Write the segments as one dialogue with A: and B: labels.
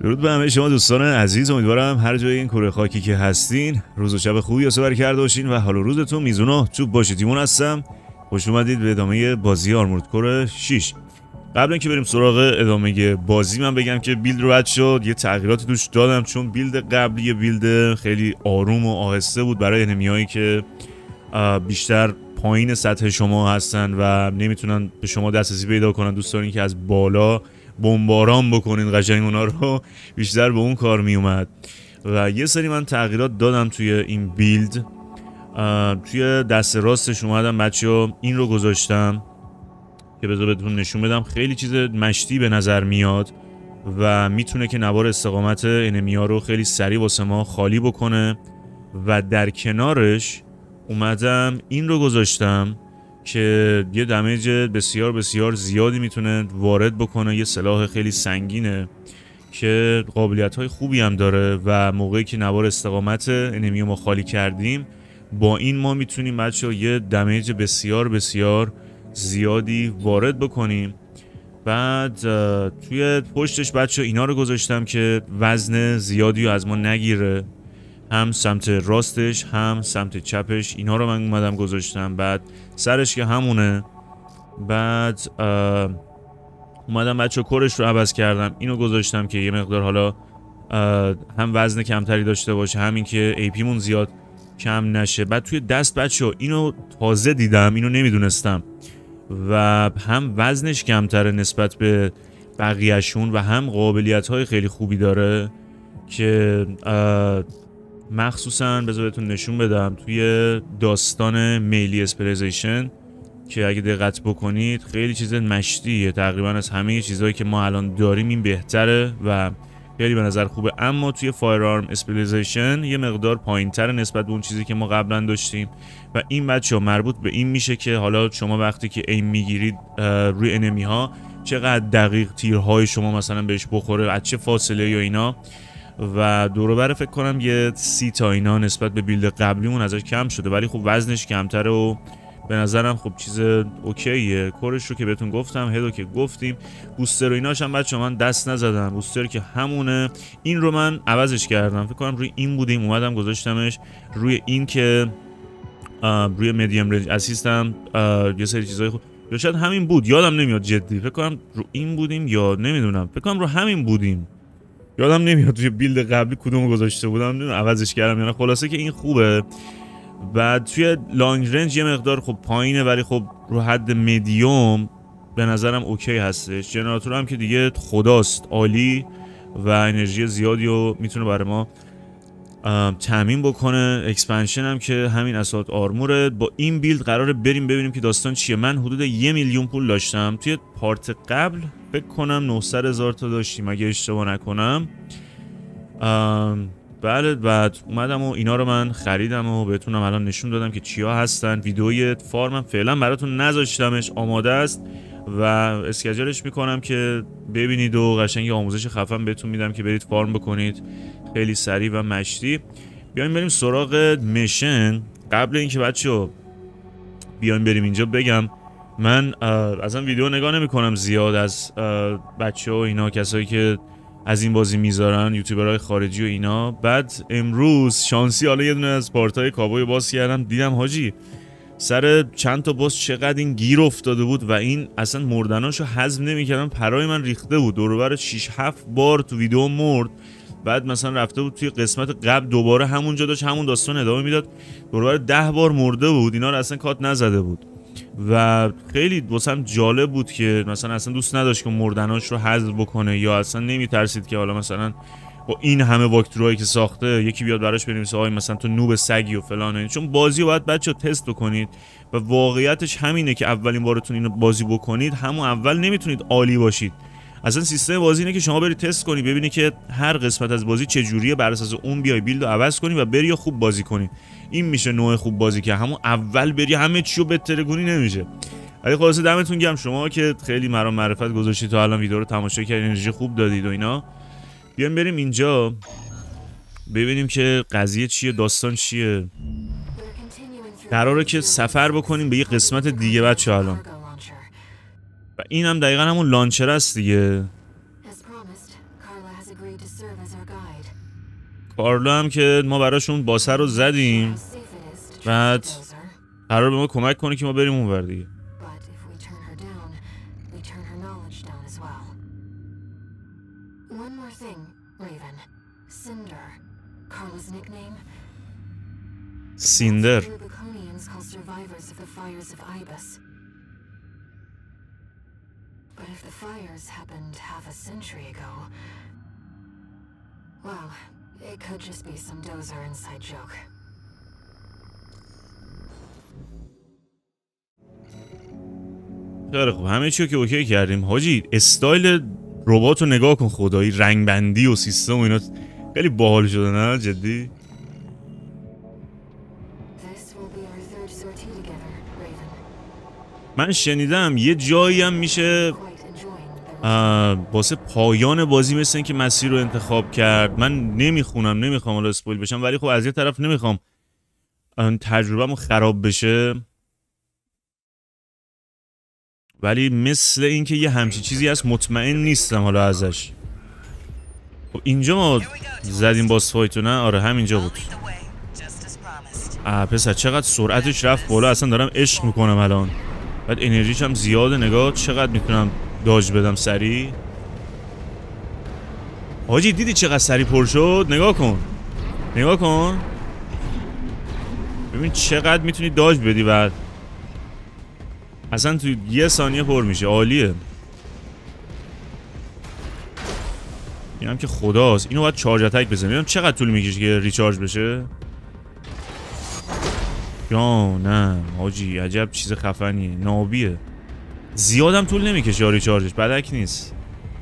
A: درود به همه شما دوستان عزیز، امیدوارم هر جای این کره خاکی که هستین روز و شب خوبی سپری کرده باشین و حال و روزتون میزون و چوب باشه. تیمون هستم، خوش اومدید به ادامه بازی آرمورد کور 6. قبل اینکه بریم سراغ ادامه بازی من بگم که بیلد رو رد شد، یه تغییراتی توش دادم چون بیلد قبلی بیلد خیلی آروم و آهسته بود برای انمیایی که بیشتر پایین سطح شما هستن و نمیتونن به شما دسترسی پیدا کنن. دوست دارین که از بالا بمباران بکنین قشنگ اونا رو، بیشتر به اون کار میومد و یه سری من تغییرات دادم توی این بیلد. توی دست راستش اومدم بچه‌ها این رو گذاشتم که بذار بهتون نشون بدم، خیلی چیز مشتی به نظر میاد و میتونه که نوار استقامت انمیا رو خیلی سریع واسه ما خالی بکنه. و در کنارش اومدم این رو گذاشتم که یه دمیج بسیار بسیار زیادی میتونه وارد بکنه. یه سلاح خیلی سنگینه که قابلیت‌های خوبی هم داره و موقعی که نوار استقامت انمی ما خالی کردیم با این ما میتونیم بچه‌ها یه دمیج بسیار بسیار زیادی وارد بکنیم. بعد توی پشتش بچه‌ها اینا رو گذاشتم که وزن زیادی رو از ما نگیره، هم سمت راستش هم سمت چپش. اینا رو من اومدم گذاشتم. بعد سرش که همونه. بعد اومدم بچه کورش رو عوض کردم، اینو گذاشتم که یه مقدار حالا هم وزن کمتری داشته باشه، همین که ایپی مون زیاد کم نشه. بعد توی دست بچه اینو تازه دیدم، اینو نمیدونستم و هم وزنش کمتره نسبت به بقیهشون و هم قابلیت های خیلی خوبی داره که مخصوصا بذار بهتون نشون بدم توی داستان میلی اسپلیزیشن که اگه دقت بکنید خیلی چیز مشتیه، تقریبا از همه چیزهایی که ما الان داریم این بهتره و خیلی به نظر خوبه. اما توی فایر آرم اسپلیزیشن یه مقدار پایین‌تر نسبت به اون چیزی که ما قبلا داشتیم و این بچه‌ها مربوط به این میشه که حالا شما وقتی که ایم میگیرید روی انمی ها چقدر دقیق تیرهای شما مثلا بهش بخوره، از چه فاصله یا اینا. و دوروبر فکر کنم یه 30 تا اینا نسبت به بیلد قبلیمون ازش کم شده، ولی خب وزنش کمتره و به نظرم خب چیز اوکیه. کورش رو که بهتون گفتم، هدو که گفتیم، بوستر و ایناش هم بچه من دست نزدم. بوستر که همونه، این رو من عوضش کردم، فکر کنم روی این بودیم اومدم گذاشتمش روی این که روی مدیم رنج اسیستم یه سری چیزای خوب، یا شاید همین بود یادم نمیاد جدی، فکر کنم رو این بودیم یا نمیدونم، فکر کنم رو همین بودیم یادم نمیاد توی بیلد قبلی کدومو گذاشته بودم، نمیدونم عوضش کردم یا نه. خلاصه که این خوبه. بعد توی لانگ رنج یه مقدار خب پایینه ولی خب رو حد مدیوم به نظرم اوکی هستش. جنراتور هم که دیگه خداست عالی و انرژی زیادی رو میتونه برای ما تامین بکنه. اکسپنشن هم که همین اسات آرموره. با این بیلد قراره بریم ببینیم که داستان چیه. من حدود 1 میلیون پول داشتم توی پارت قبل، فکر کنم 900,000 تا داشتیم اگه اشتباه نکنم. بله. بعد اومدم و اینا رو من خریدم و بهتونم الان نشون دادم که چیا هستن. ویدئوی فارمم فعلا براتون نذاشتمش، آماده است و اسکیجولش میکنم که ببینید و قشنگ آموزش خفن بهتون میدم که برید فارم بکنید خیلی سریع و مشتی. بیایم بریم سراغ میشن. قبل اینکه بچه‌ها بیایم بریم اینجا بگم من اصلا ویدیو نگاه نمی‌کنم زیاد از بچه‌ها و اینا، کسایی که از این بازی میذارن، یوتیوبرهای خارجی و اینا. بعد امروز شانسی حالا یه دونه از پارتای کابوی باز کردم، دیدم حاجی سر چند تا باز چقدر این گیر افتاده بود و این اصلا مردناشو هضم نمی‌کردم، پرای من ریخته بود. دور و بر 6 7 بار تو ویدیو مرد. بعد مثلا رفته بود توی قسمت قبل دوباره همونجا داشت همون داستان ادامه میداد، دور و بر 10 بار مرده بود. اینا رو اصلا کات نزده بود و خیلی واسم جالب بود که مثلا اصلا دوست نداشت که مردناش رو حذف بکنه یا اصلا نمیترسید که حالا مثلا با این همه واکتروهایی که ساخته یکی بیاد براش بنویسه آقا مثلا تو نوب سگی و فلان. چون بازی رو باید بچه‌ها تست بکنید و واقعیتش همینه که اولین بارتون اینو بازی بکنید همون اول نمیتونید عالی باشید. اصلا سیستم بازی اینه که شما برید تست کنی، ببینی که هر قسمت از بازی چه جوریه، بر اساس اون بیای بیلد رو عوض کنی و بری خوب بازی کنی. این میشه نوع خوب بازی که همون اول بری همه چی رو بترگونی نمیشه. ولی خلاصه دمتون گرم شما که خیلی مرام معرفت گذاشتید تا الان ویدیو رو تماشا کردید، انرژی خوب دادید و اینا. بیایم بریم اینجا ببینیم که قضیه چیه، داستان چیه. قراره که سفر بکنیم به یه قسمت دیگه بچه‌ها الان. و این هم دقیقا همون لانچر است دیگه. کارلا هم که ما براشون باسه رو زدیم، بعد قرار به ما کمک کنه که ما بریم اونور دیگه. سیندر.
B: But if the fires happened half a century ago, well, it could just be some dozer inside joke.
A: خیلی خوب، همه چیو که اوکی کردیم. حاجی استایل ربات رو نگاه کن، خدایی رنگ بندی و سیستم و اینا خیلی باحال شده، نه جدی؟ من شنیدم یه جایی هم میشه واسه پایان بازی مثل این که مسیر رو انتخاب کرد. من نمیخوام حالا اسپویل بشم، ولی خب از یه طرف نمیخوام تجربه‌مو خراب بشه، ولی مثل این که یه همچی چیزی هست، مطمئن نیستم حالا ازش. خب اینجا ما زدیم باس فایتو، نه؟ آره همینجا بود. پسر چقدر سرعتش رفت بالا، اصلا دارم عشق میکنم الان. بعد انرژیش هم زیاده، نگاه چقدر میتونم داج بدم سریع. حاجی دیدی چقدر سریع پر شد؟ نگاه کن، نگاه کن، ببین چقدر میتونی داج بدی، بعد اصلا تو یه ثانیه پر میشه. عالیه. این هم که خداست. اینو باید چارج اتک بزنیم. ببینم چقدر طول میکشه که ریچارج بشه. جانم حاجی عجب چیز خفنیه، نابیه. زیادم طول نمیکشه ریچارجش، بدک نیست.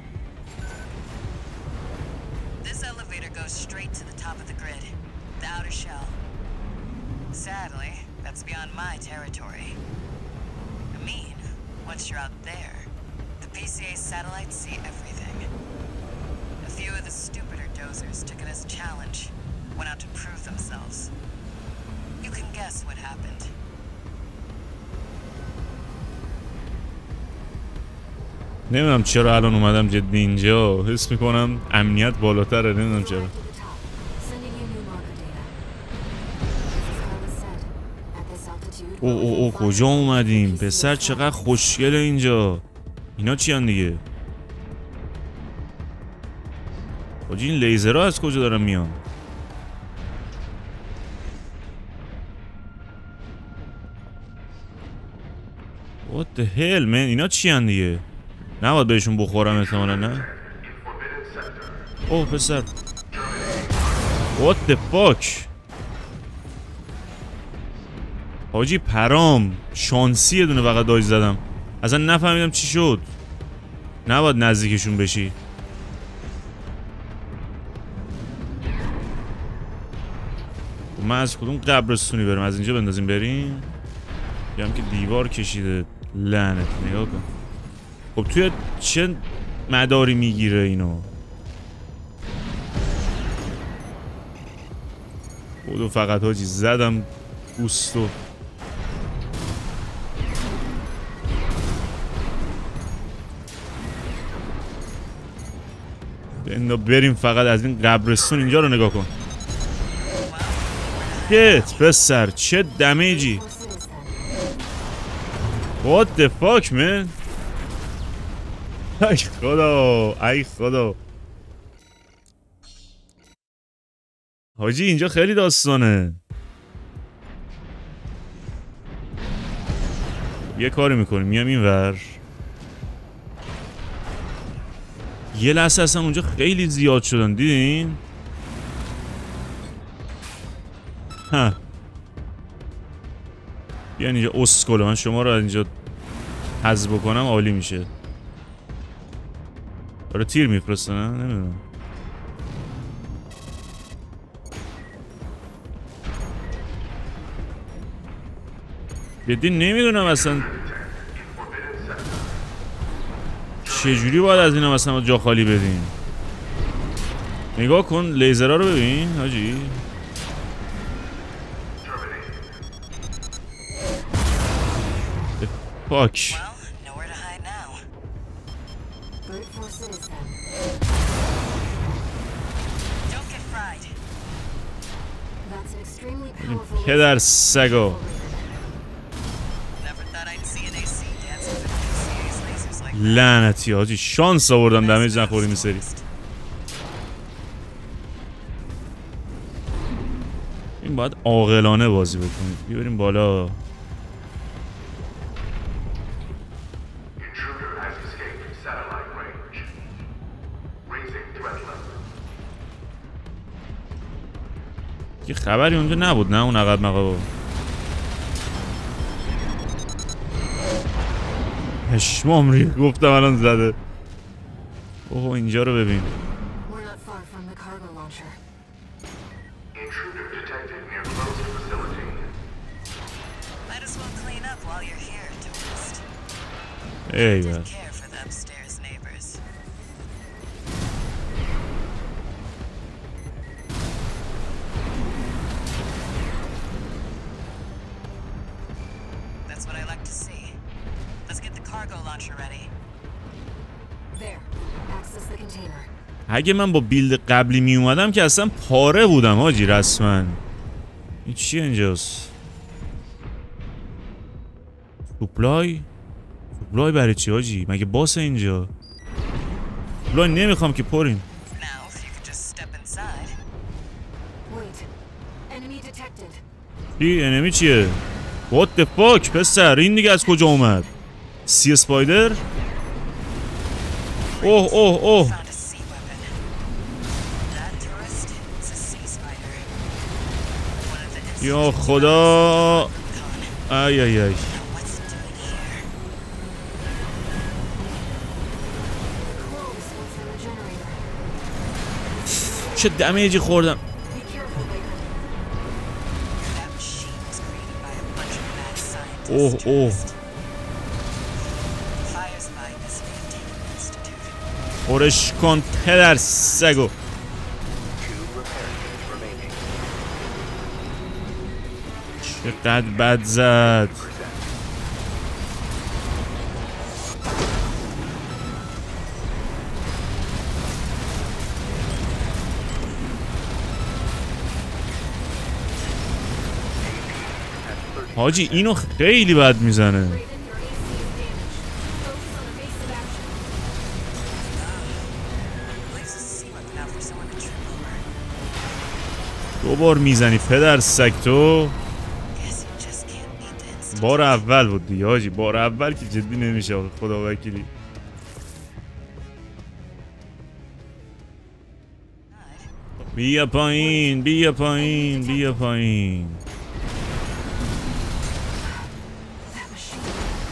A: نمیدونم چرا الان اومدم جدی اینجا، حس میکنم امنیت بالاتره، نمیدونم چرا. او کجا اومدیم؟ پسر چقدر خوشگله اینجا. اینا چی هن دیگه؟ حاجی این لیزرها از کجا دارن میان؟ What the hell man؟ اینا چی هن دیگه؟ نباید بهشون بخورم احتمالا، نه؟ اوه پسر What the fuck؟ حاجی پرام شانسی یه دونه فقط داج زدم، اصلا نفهمیدم چی شد. نباید نزدیکشون بشی. من از کدوم قبرستونی برم؟ از اینجا بندازیم بریم؟ یا هم که دیوار کشیده لعنت. نگاه کن خب توی چه مداری میگیره اینو؟ خودو فقط حاجی زدم گوستو. بریم فقط از این قبرستون. اینجا رو نگاه کن. شت پسر چه دمیجی. What the fuck man؟ ای خدا ای خدا حاجی اینجا خیلی داستانه. یه کاری میکنیم میام این ور. یه لحظه اصلا اونجا خیلی زیاد شدن، دیدین؟ ها بیان اینجا اسکوله. من شما رو از اینجا حذف بکنم عالی میشه. داره تیر میفرسته، نه؟ نمیدونم. جدی نمیدونم اصلا چجوری باید از اینا مثلا جا خالی بدیم. نگاه کن لیزرها رو ببین حاجی. پاک
B: extremely powerful.
A: پدر سگا
C: Never thought I'd see an AC dancing with serious lasers like
A: لعنتی حاجی شانس آوردم دمیج نخوریم این سری. این باید عاقلانه بازی بکنید. بیاریم بالا.
D: Intruder has escaped satellite range. Raising threat level.
A: که خبری اونجا نبود نه اون عقب مقابا. پشمام ریخت گفتم الان زده. اوه اینجا رو ببین.
B: We're not far from the cargo launcher.
D: Intruder detected near closed facility.
C: Might as well clean up while you're here, tourist.
A: ایول.
C: Take care for the upstairs neighbors. That's what I like to see. Let's get the cargo launcher ready.
B: There. Access the container.
A: اگه من با بیلد قبلی می اومدم که اصلا پاره بودم حاجی رسما. این چیه اینجاست؟ سوپلای برای چی حاجی؟ مگه باس اینجا؟ سوپلای نمیخوام که پریم.
C: Now, if you could just step inside.
B: Wait. Enemy detected.
A: چی؟ انمی چیه؟ What the fuck پسر این دیگه از کجا اومد؟ سی اسپایدر؟ اوه
C: Found a sea weapon. That tourist is a sea spider. One of the
A: یا خدا
C: Con.
A: ای
C: Now what's it doing here?
B: Close was the regenerator.
A: چه دمیجی خوردم.
B: Be careful, Baker.
C: That machine was created by a bunch of mad scientists.
A: اوه
C: tourist. Fires by this Maintainment Institute.
A: خورش کن پدر سگو.
D: 2 repair kits remaining.
A: چقدر بد زد. حاجی اینو خیلی بد میزنه.
B: Raven, your AC is damaged. Focus on the base of action.
C: Leaves a sea weapon out for someone to trip over.
A: دوبار میزنی پدر سگ تو.
C: Guess you just can't beat the Institute.
A: بار اول بود دیگه حاجی. بار اول که جدی نمیشه خدا وکیلی. بیا پایین بیا پایین بیا پایین.
B: That machine.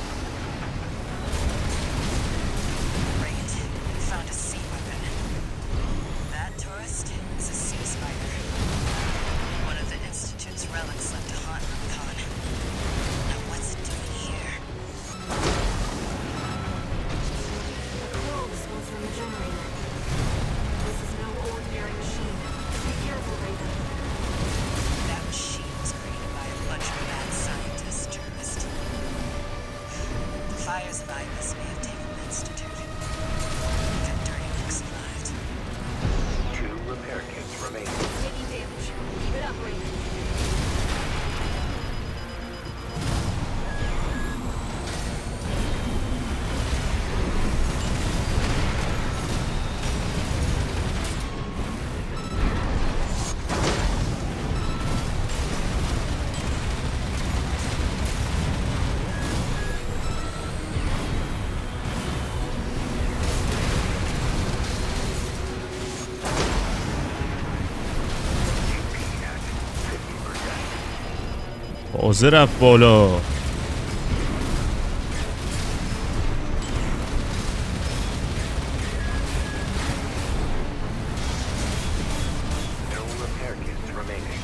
C: Great. We found a sea weapon. That tourist is a sea spider. One of the Institute's relics left to haunt Rubicon. Now what's it doing here?
B: Close was the regenerator. This is no ordinary machine. Be careful, Raven.
C: That machine was created by a bunch of mad scientists, tourist. The fires of Ibis may have taken the Institute. Victory looks survived.
D: 2 repair kits remaining.
B: Taking damage. Keep it up, Raven.
A: تازه رفت بالا.
D: No repair kits remaining.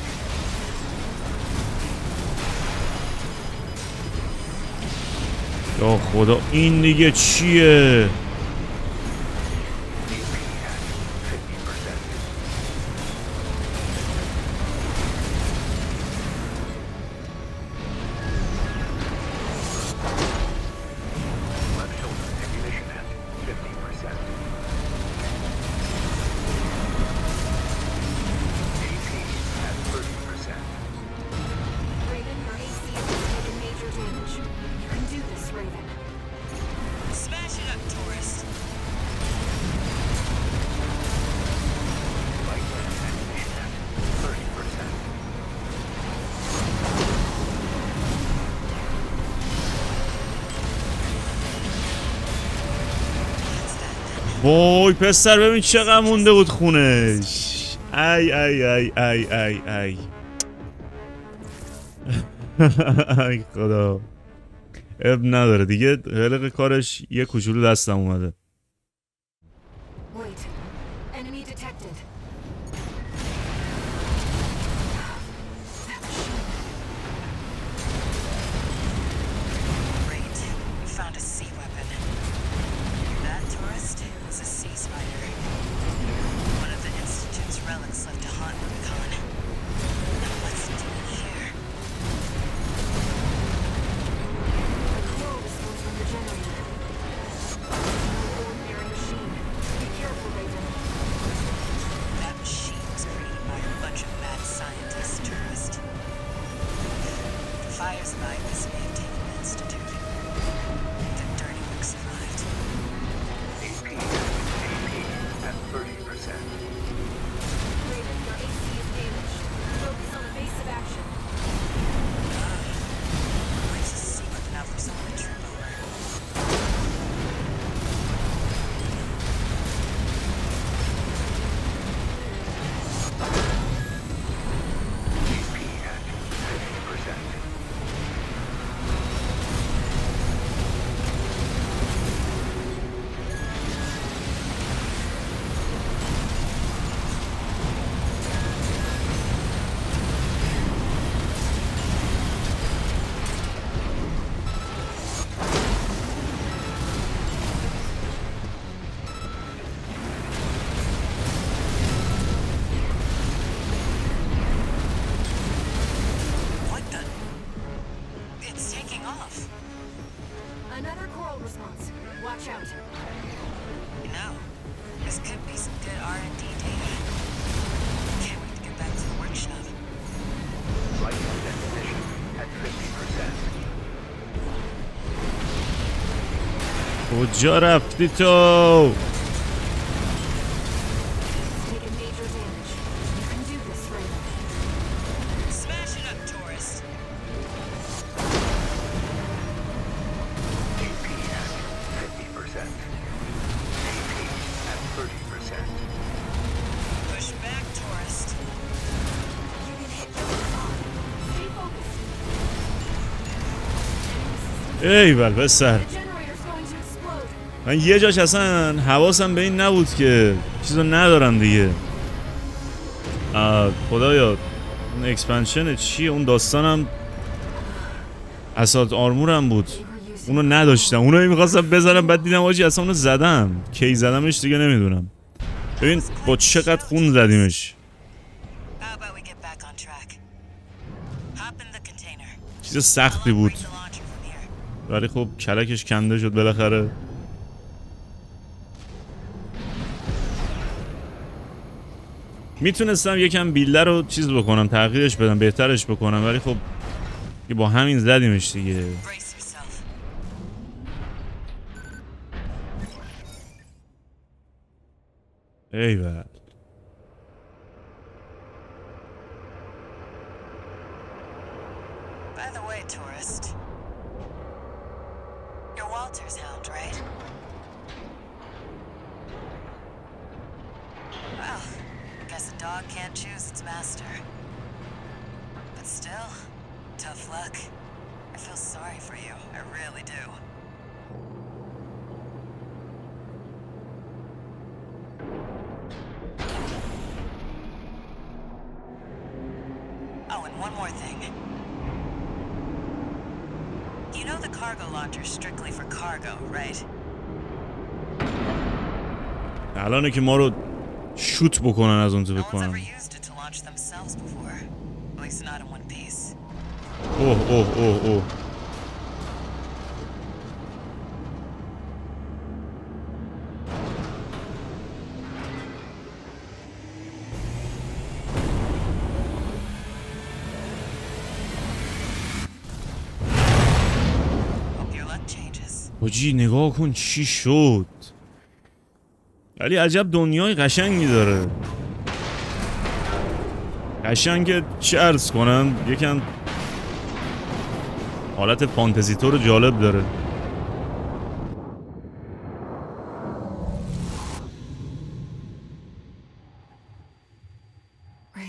A: یا خدا این دیگه چیه؟
D: DP at 50%. Left shoulder ammunition at 50%. AP at 30%.
A: وای پسر ببین چقدر مونده بود خونش. ای ای ای ای ای ای ای خدا. اب نداره دیگه، خلق کارش یه کوچولو دستم اومده.
B: Wait. Enemy detected.
C: Great. We found a sea weapon. That tourist is a sea spider. One of the Institute's relics left to haunt Rubicon. Now what's it doing here?
B: Coral response from the generator. No ordinary machine. Be careful, Raven.
C: That machine was created by a bunch of mad scientists, tourist. The fires by this may have taken the Institute. The dirty work survived.
D: AP at 30%.
B: Raven, your AC is damaged. Focus on evasive action.
C: Where's the sea weapon out for someone to trip over?
D: AP at 50%.
C: What the? It's taking off.
B: Another coral response. Watch out.
C: You know, this could be some good R&D data. Can't wait to get back to the workshop.
D: Light definition at 50%.
A: کجا رفتی تو؟
B: Taken major damage. You can do this, Raven.
C: Smash it up, tourist.
D: AP at 50%. AP at 30%.
C: Push back, tourist.
B: You can hit the spot. Stay focused.
A: ایول پسر،
B: The generator's going to explode.
A: من یه جاش اصلا حواسم به این نبود که چیزو ندارم دیگه. خدایا اون اکسپنشن چیه؟ اون داستانم اسات آرمورم بود، اونو نداشتم، اونو میخواستم بزنم بعد دیدم آجی اصلا اونو زدم. کی زدمش دیگه نمیدونم. ببین با چقدر خون زدیمش.
C: How about we get back on track? Hop in the container.
A: چیز سختی بود
C: Bring the launcher from here.
A: ولی خب کلکش کنده شد بالاخره. میتونستم یکم بیلده رو چیز بکنم، تغییرش بدم، بهترش بکنم، ولی خب با همین زدیمش دیگه.
C: Brace yourself.
A: ایول.
C: By the way, tourist. You're Walter's hound, right? Well, guess a dog can't choose its master. But still, tough luck. I feel sorry for you. I really do. Oh, and one more thing. You know the cargo launcher's strictly for cargo, right?
A: الانه که ما رو شوت بکنن از اون تو
C: No one's
A: بکنن.
C: ever used it to launch themselves before. At least not in one piece.
A: اوه اوه اوه اوه.
C: Hope your luck changes.
A: حاجی نگاه کن چی شد. ولی عجب دنیای قشنگی داره. قشنگه چه عرض کنم، یکم حالت فانتزی طور جالب داره.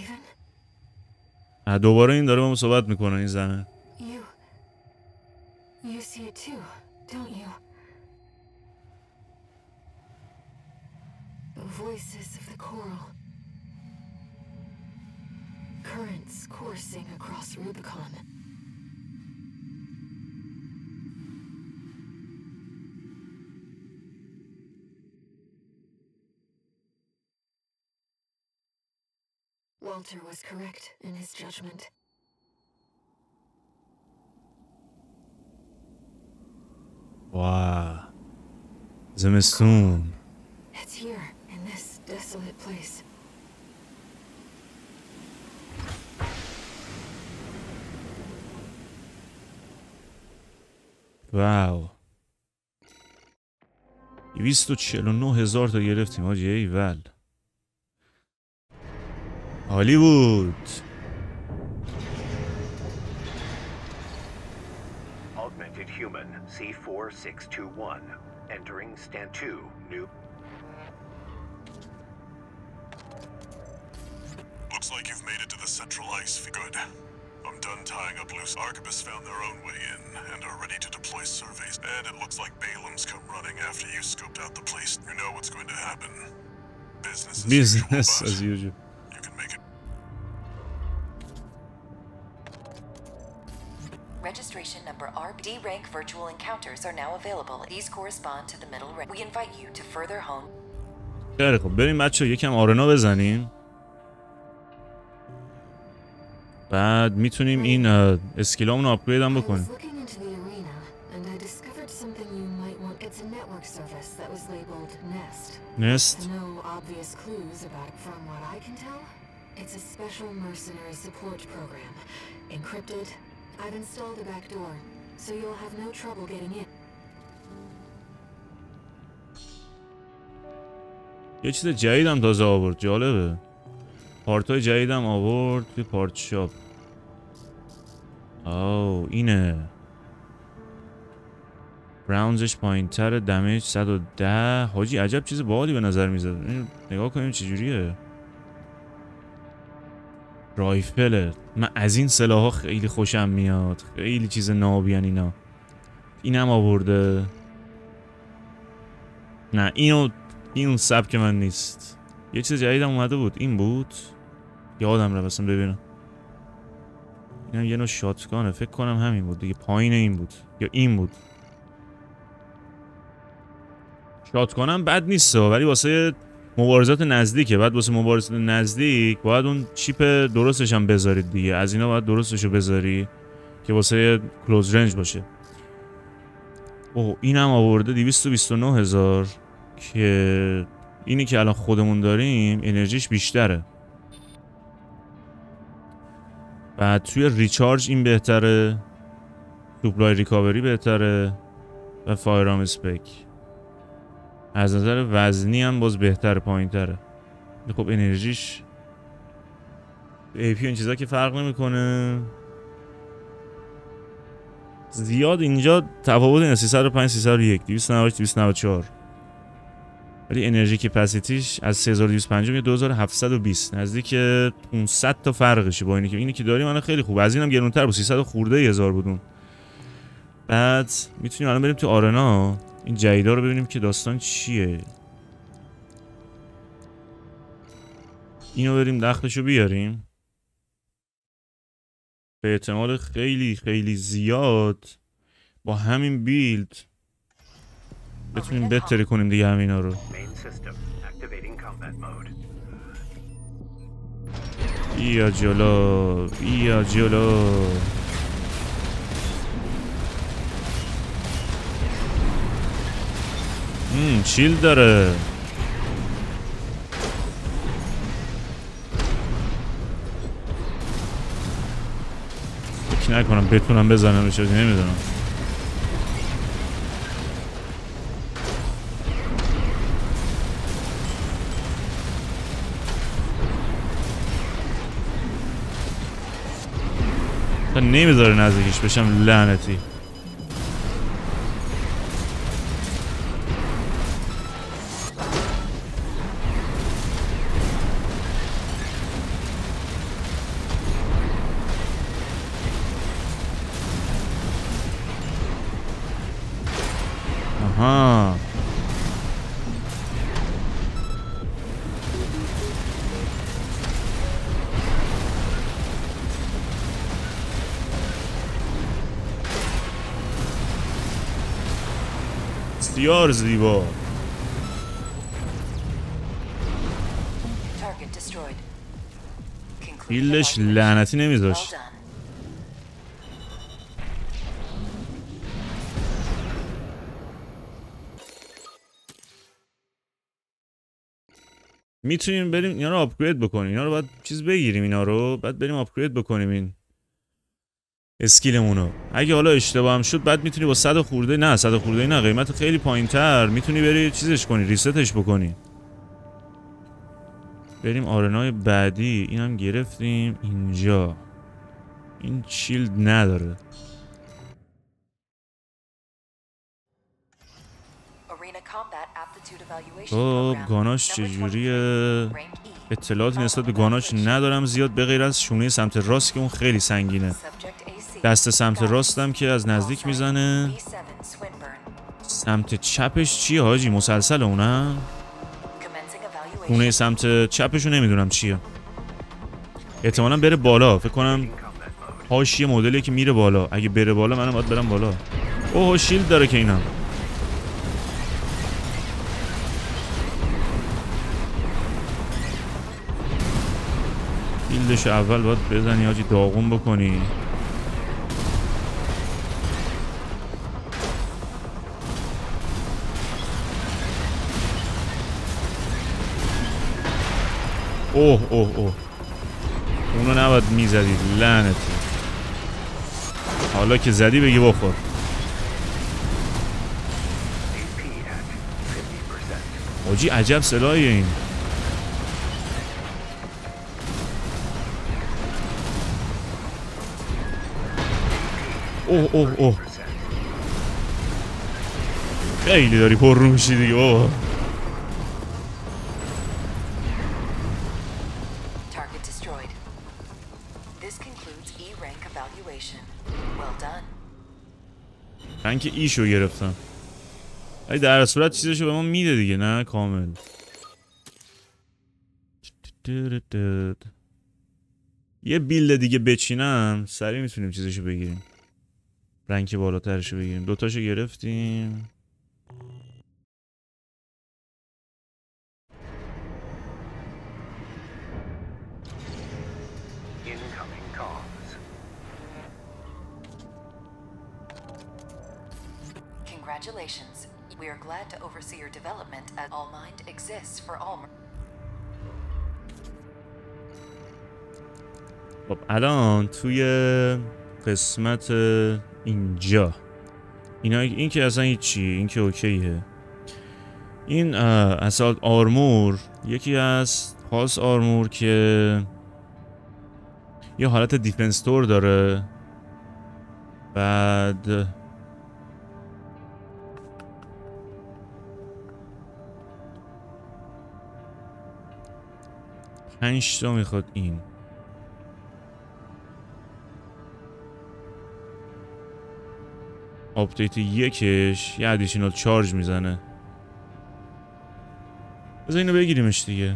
B: Raven?
A: دوباره این داره با ما صحبت میکنه این زنه.
B: You see it too, don't you? The voices of the coral. Currents coursing across Rubicon. Walter was correct in his judgment.
A: واو زمستون.
B: It's here, in this desolate place.
A: واو 249,000 تا گرفتیم حاجی. ایول هالیوود.
E: Augmented human C4621. Entering stand 2. New.
F: Looks like you've made it to the central ice. Good. I'm done tying up loose. Arquebus found their own way in and are ready to deploy surveys. And it looks like Balaam's come running after you scoped out the place. You know what's going to happen. Business
A: as usual.
F: You can make it.
G: Registration number RD rank virtual encounters are now available. These correspond to the middle rank. We invite you to further hone.
A: خیلی خب بریم بچه یکم آرنا بزنیم. بعد میتونیم این اسکیلامون رو آپگرید هم بکنیم. Nest.
B: No obvious clues about it from what I can tell. It's a special mercenary support program. Encrypted. I've installed a back door, so you'll have no trouble getting in.
A: یه چیز جدیدم تازه آورد. جالبه. پارتای جدیدم آورد توی پارت شاپ. اینه. براونزش پایین تر، دمیج 110. حاجی عجب چیز باحالی به نظر میزد. نگاه کنیم چجوریه. رایفله. من از این سلاح‌ها خیلی خوشم میاد. خیلی چیز نابیان اینا. اینم آورده. نه این سبک من نیست. یه چیز جدیدم اومده بود. این بود. یادم رفت اصلا ببینم. اینم یه نوع شاتگانه. فکر کنم همین بود دیگه. پایین این بود یا این بود. شاتگانم بد نیست ولی واسه مبارزات نزدیکه. بعد واسه مبارزات نزدیک باید اون چیپ درستش هم بذارید دیگه. از اینا باید درستشو بذاری که واسه کلوز رنج باشه. اینم آورده 229,000 که اینی که الان خودمون داریم انرژیش بیشتره. بعد توی ریچارج این بهتره، سوپلای ریکاوری بهتره و فایرآرم اسپک. از نظر وزنی هم باز بهتره، پایین تره. خب انرژیش ای پی این چیزا که فرق نمیکنه زیاد. اینجا تفاوت اینه 305 301 298 294 ولی انرژی کپاسیتیش از 3250 میاد 2720 نزدیک 500 تا فرقشه با اینی که داریم. الان خیلی خوب. از اینم گرونتر بود 300 خورده هزار بودون. بعد میتونیم الان بریم تو آرنا این جدیدا رو ببینیم که داستان چیه. اینو بریم دختشو بیاریم. به احتمال خیلی خیلی زیاد با همین بیلد بتونیم بهتری کنیم دیگه همینا رو. بیا جلو بیا جلو. شیلد داره. فکر نکنم بتونم بزنم بشه، نمیدونم. نمیذاره نزدیکش بشم لعنتی. بسیار زیبا.
G: Target destroyed. Concluding
A: بیلش
G: evaluation.
A: لعنتی
G: Well
A: نمیذاشت.
G: done.
A: میتونیم بریم اینا رو آپگرید بکنیم. اینا رو باید چیز بگیریم، اینا رو بعد بریم آپگرید بکنیم این اسکیلمونو. اگه حالا اشتباه هم شد بعد میتونی با 100 خورده، نه 100 خورده نه، قیمت خیلی پایینتر میتونی بری چیزش کنی، ریستش بکنی. بریم آرنای بعدی. اینم گرفتیم. اینجا این شیلد نداره.
G: Arena Combat Aptitude Evaluation
A: خب
G: Program.
A: گاناش
G: Number
A: چجوریه؟
G: 23, rank E.
A: اطلاعاتی نسبت به گاناش ندارم زیاد به غیر از شونه سمت راست که اون خیلی سنگینه.
G: Subject AC.
A: دست سمت راستم که از
G: Call
A: نزدیک
G: sign
A: میزنه.
G: B7 Swinburne.
A: سمت چپش چیه حاجی؟ مسلسل اونم؟
G: Commencing evaluation.
A: خونه سمت چپشو نمیدونم چیه. احتمالاً بره بالا. فکر کنم حاشیه مدلی که میره بالا. اگه بره بالا منم باید برم بالا. اوه شیلد داره که اینم. شیلدشو اول باید بزنی حاجی، داغون بکنی. اوه اوه اوه اونو نباید میزدید لعنتی. حالا که زدی بگی بخور.
E: AP at 50%.
A: حاجی عجب سلاحیه این. اوه اوه اوه خیلی داری پر رو میشی دیگه بابا.
G: Target destroyed. This concludes E rank evaluation. Well done.
A: من که ایشو گرفتم. ای در صورت چیزشو به ما میده دیگه، نه کامل. یه بیلد دیگه بچینم سریع میتونیم چیزشو بگیریم، رنگ بالاترشو بگیریم. دوتاشو گرفتیم.
E: Incoming comms.
G: Congratulations. We are glad to oversee your development as Allmind exists for all.
A: خب الان توی قسمت اینجا این که اصلا هیچی، این که اوکیه. این اسالت آرمور یکی از خاص آرمور که یه حالت دیفنس تور داره. بعد پنج تا میخواد. این آپدیت یکش یه ادیشنال چارج میزنه. بذار اینو بگیریمش دیگه.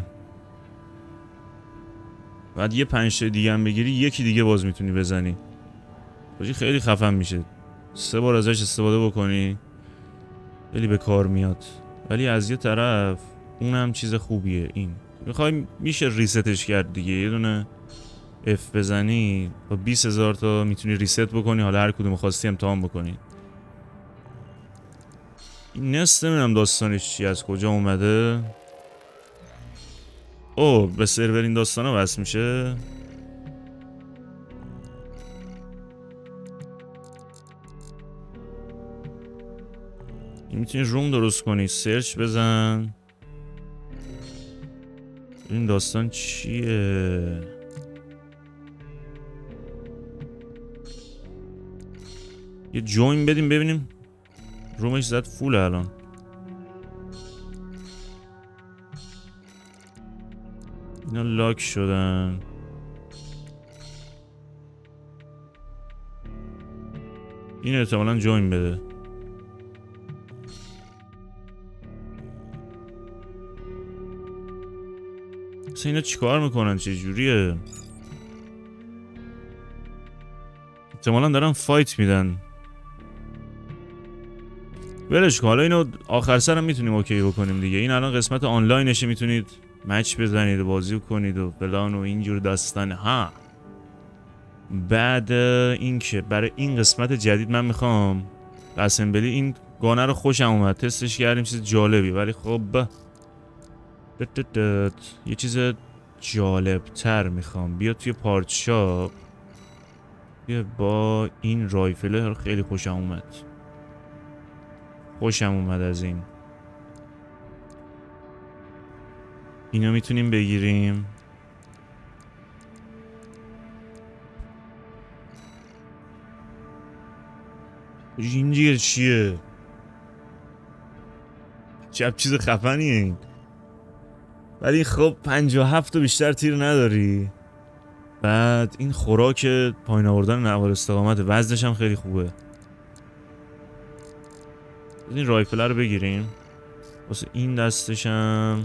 A: بعد یه 5 تا دیگه هم بگیری یکی دیگه باز میتونی بزنی. باشی خیلی خفن میشه. 3 بار ازش استفاده بکنی خیلی به کار میاد. ولی از یه طرف اونم چیز خوبیه. این میخوای میشه ریستش کرد دیگه. یه دونه F بزنی با 20,000 تا میتونی ریست بکنی. حالا هر کدوم خواستی امتحان بکنی. این نست نمیدونم داستانش چی، از کجا اومده. اوه به سرور این داستان ها وصل میشه. این میتونی روم درست کنی، سرچ بزن این داستان چیه. یه جوین بدیم ببینیم. رومش زد فول الان. اینا لاک شدن. این احتمالاً جوین بده. اصلا اینا چیکار میکنن؟ چه جوریه؟ احتمالاً دارن فایت میدن. ولش کن، حالا اینو آخر سرم میتونیم اوکی بکنیم دیگه. این الان قسمت آنلاینشه، میتونید مچ بزنید و بازی کنید و فلان و اینجور داستان ها. بعد این که برای این قسمت جدید من میخوام اسمبلی این گانه رو خوشم اومد، تستش کردیم، چیز جالبی. ولی خب یه چیز جالب تر میخوام. بیا توی پارت شاپ، بیا با این رایفله خیلی خوشم اومد از این. اینو میتونیم بگیریم. اینجیر چیه؟ چه چیز خفنیه این. ولی خب 57 تا بیشتر تیر نداری. بعد این خوراک پایین آوردن نوار استقامت، وزنش هم خیلی خوبه. این رایفل رو بگیریم واسه این دستش هم.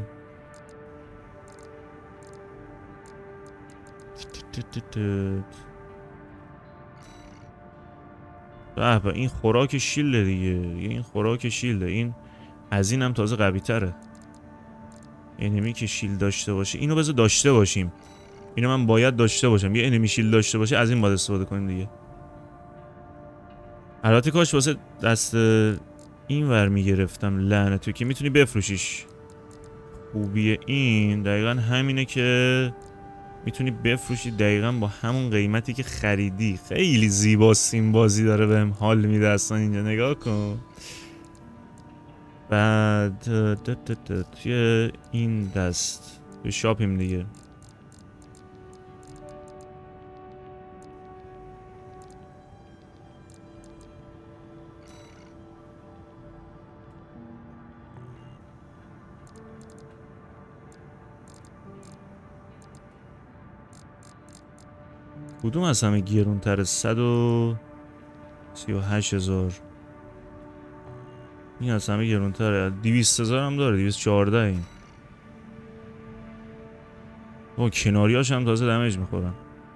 A: به این خوراک شیلده دیگه. این خوراک شیلده. این از این هم تازه قوی تره. انمی که شیلد داشته باشه اینو بذار داشته باشیم. اینو من باید داشته باشم. یه انمی شیلد داشته باشه از این باید استفاده کنیم دیگه. البته کاش واسه دست این ور میگرفتم. لعنتو که میتونی بفروشیش. خوبیه این دقیقا همینه که میتونی بفروشی دقیقا با همون قیمتی که خریدی. خیلی زیباست این بازی، داره بهم حال میده اصلا. اینجا نگاه کن. بعد توی این دست توی شاپیم دیگه. کدوم از همه گیرون تره؟ 138,000. این از همه گرون تره. 200,000 هم داره. 214 این. او کناریاش هم تازه دمیج میخورن.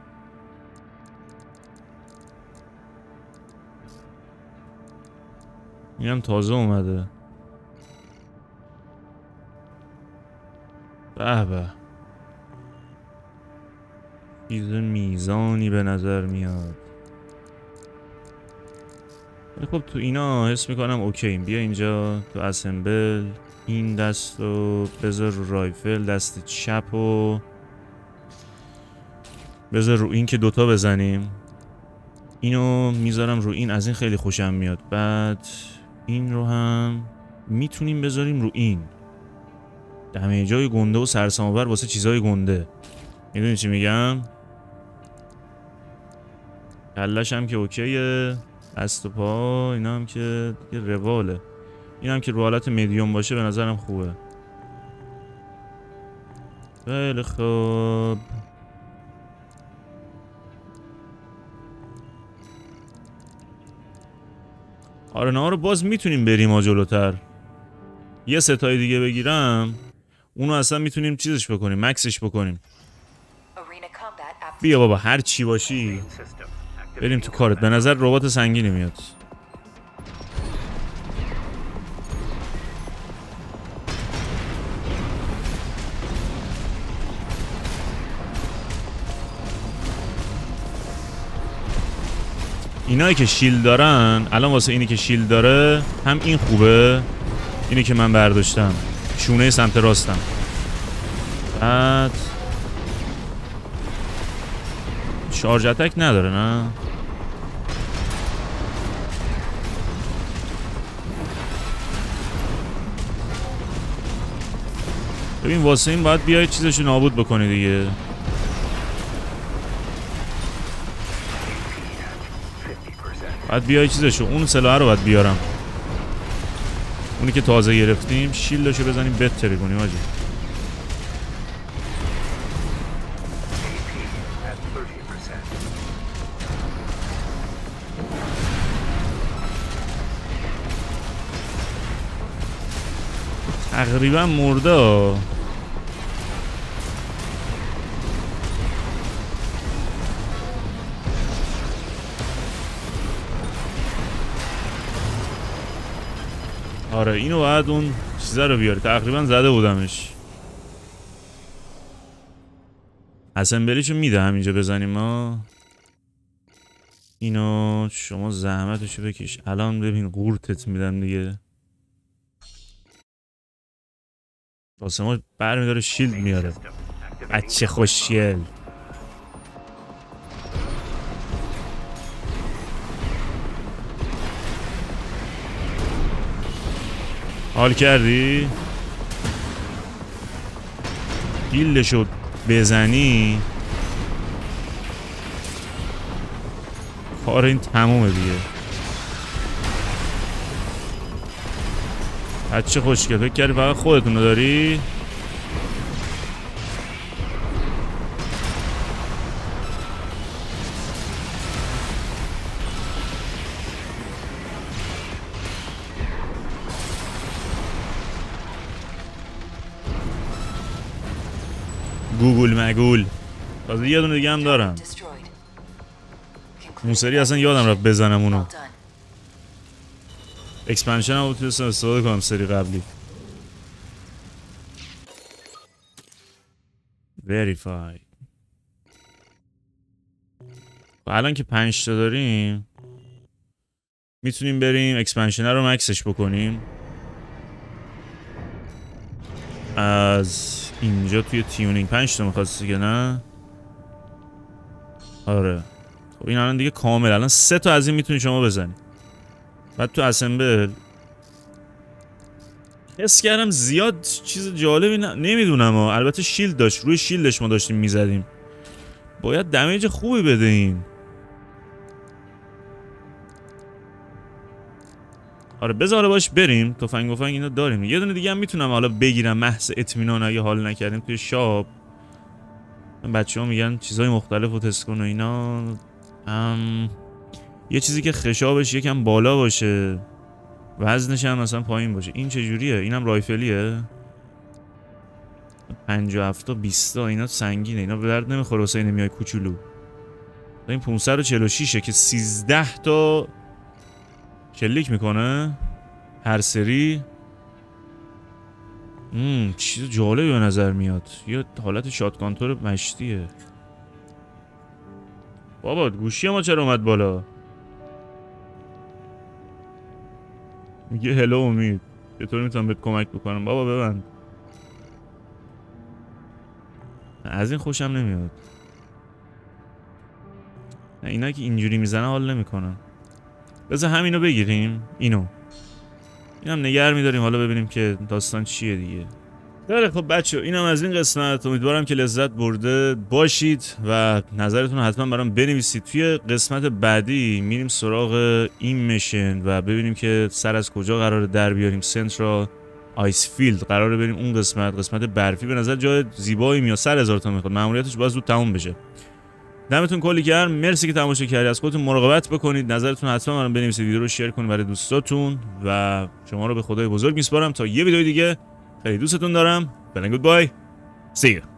A: این هم تازه اومده. به چیز میزانی به نظر میاد. خب تو اینا حس میکنم اوکی. بیا اینجا تو اسمبل این دست رو بذار رو رایفل، دست چپ رو بذار رو این که دوتا بزنیم. اینو میذارم رو این، از این خیلی خوشم میاد. بعد این رو هم میتونیم بذاریم رو این. دمیجای گنده و سرسام‌آور واسه چیزای گنده. میدونی چی میگم؟ کلش هم که اوکیه، دست و پا اینا هم که دیگه رواله. این هم که رو حالت میدیوم باشه به نظرم خوبه. خیلی خوب. آره نه رو باز میتونیم بریم ها جلوتر. یه ستای دیگه بگیرم اونو اصلا میتونیم چیزش بکنیم، مکسش بکنیم. بیا بابا هر چی باشی بریم تو کارت. به نظر ربات سنگینی میاد. اینایی که شیلد دارن الان واسه اینی که شیلد داره هم این خوبه. اینی که من برداشتم شونه سمت راستم. بعد شارژ اتک نداره نه. ببین واسه این باید بیای چیزشو نابود بکنی دیگه. باید بیای چیزشو، اون سلاح رو باید بیارم. اونی که تازه گرفتیم شیلدشو بزنیم بتری کنیم آجی. تقریبا مرده. آره اینو باید اون چیزا رو بیاری. تقریبا زده بودمش. اسمبلیشو میده همینجا بزنیم ما. اینو شما زحمتشو بکش. الان ببین قورتت میدم دیگه. واسه ما برمیداره شیلد میاره. بچه خوشگل. حال کردی؟ گیلشو بزنی کار این تمومه دیگه. بچه خوشگل فکر کردی فقط خودتونو داری؟ گوگل مگول. تازه یه دونه دیگه هم دارم. اون سری اصلا یادم رفت بزنم اونو. اکسپنشن هم بتونستم استفاده کنم سری قبلی. Verify. الان که 5 تا داریم میتونیم بریم اکسپنشن رو مکسش بکنیم. از اینجا توی تیونینگ 5 تا میخواستی که نه؟ آره. خب این الان دیگه کامل. الان 3 تا از این میتونی شما بزنی. بعد تو اسمبل حس کردم زیاد چیز جالبی نمیدونم. البته شیلد داشت. روی شیلدش ما داشتیم میزدیم. باید دمیج خوبی بدهیم. آره بذاره باش بریم. تفنگ اینا داریم. یه دونه دیگه هم میتونم حالا بگیرم محض اطمینان اگه حال نکردیم توی شاپ. بچه‌ها میگن چیزای مختلف رو تست کن و اینا. یه چیزی که خشابش یکم بالا باشه، وزنش هم مثلا پایین باشه. این چه جوریه؟ اینم رایفلیه. 57 تا 20 تا اینا سنگینه. اینا به درد نمیخوره واسه اینمیای کوچولو. این 546 که 13 تا کلیک میکنه هر سری. چیز جالبی به نظر میاد. یه حالت شاتگانتور مشتیه. بابا گوشی ما چرا اومد بالا؟ میگه هلو امید، چطور میتونم بهت کمک بکنم؟ بابا ببند. از این خوشم نمیاد. اینا که اینجوری میزنه حال نمیکنم. بذار همینو بگیریم. اینم نگه میداریم. حالا ببینیم که داستان چیه دیگه. خیلی خب بچه، اینم از این قسمت. امیدوارم که لذت برده باشید و نظرتون رو حتما برام بنویسید. توی قسمت بعدی میریم سراغ این میشن و ببینیم که سر از کجا قراره در بیاریم. سنترال آیس فیلد قراره بریم اون قسمت برفی. به نظر جای زیبایی میاد. 100,000 تا میخواد. ماموریتش باز زود تموم بشه. دمتون کلی گرم. مرسی که تماشا کردید. از خودتون مراقبت بکنید. نظرتون حتما برام بنویسید. ویدیو رو شیر کنید برای دوستاتون و شما رو به خدای بزرگ میسپارم تا یه ویدیو دیگه. خیلی دوستتون دارم. Goodbye. See you.